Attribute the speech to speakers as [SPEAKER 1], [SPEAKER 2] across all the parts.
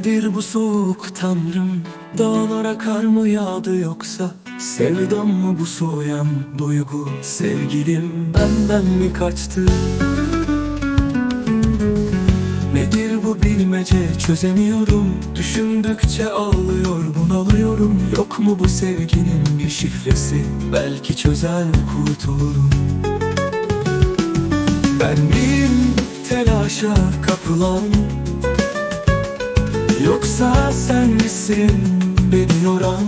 [SPEAKER 1] Nedir bu soğuk tanrım? Dağlara kar mı yağdı yoksa? Sevdam mı bu soğuyan duygu? Sevgilim benden mi kaçtı? Nedir bu bilmece, çözemiyorum. Düşündükçe ağlıyor, bunalıyorum. Yok mu bu sevginin bir şifresi? Belki çözer kurtulurum. Ben miyim telaşa kapılan? Yoksa sen misin beni yoran?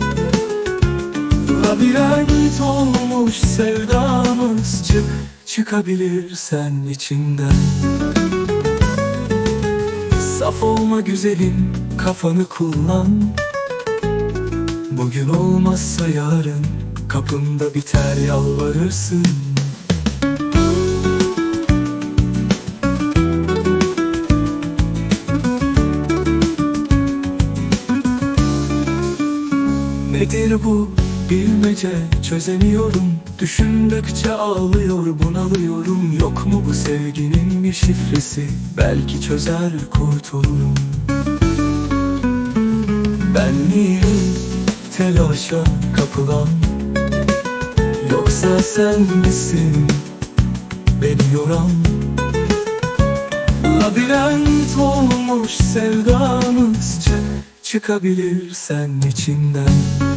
[SPEAKER 1] Labirent olmuş sevdamız, çıkabilirsen içinden. Saf olma güzelim, kafanı kullan. Bugün olmazsa yarın, kapımda biter yalvarırsın. Nedir bu bilmece, çözemiyorum. Düşündükçe ağlıyor, bunalıyorum. Yok mu bu sevginin bir şifresi? Belki çözer kurtulurum. Ben miyim telaşa kapılan? Yoksa sen misin beni yoran? Labirent olmuş sevdamız, çıkabilirsen içinden.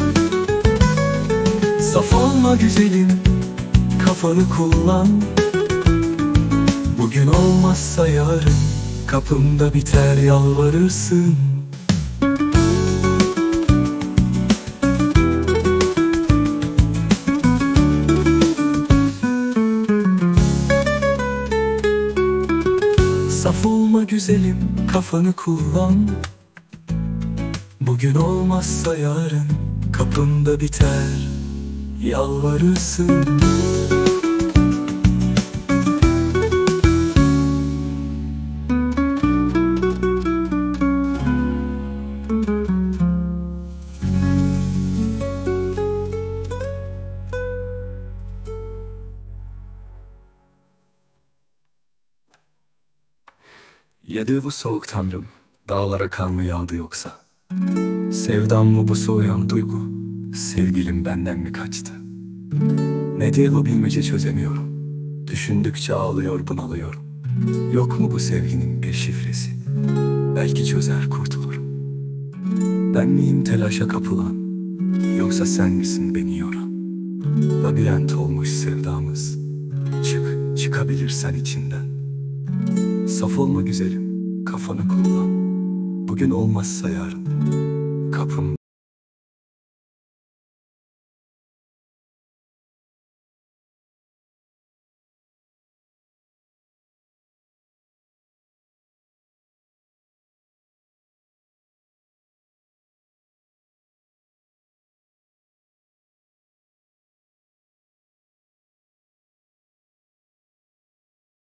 [SPEAKER 1] Saf olma güzelim, kafanı kullan. Bugün olmazsa yarın, kapımda biter yalvarırsın. Saf olma güzelim, kafanı kullan. Bugün olmazsa yarın, kapımda biter yalvarırsın. Yedi bu soğuk tanrım, dağlara kar mı yağdı yoksa? Sevdam mı bu soğuyan duygu? Sevgilim benden mi kaçtı? Nedir bu bilmece, çözemiyorum. Düşündükçe ağlıyor, bunalıyorum. Yok mu bu sevginin bir şifresi? Belki çözer kurtulurum. Ben miyim telaşa kapılan? Yoksa sen misin beni yoran? Labirent olmuş sevdamız, çıkabilirsen içinden. Saf olma güzelim, kafanı kullan. Bugün olmazsa yarın, kapım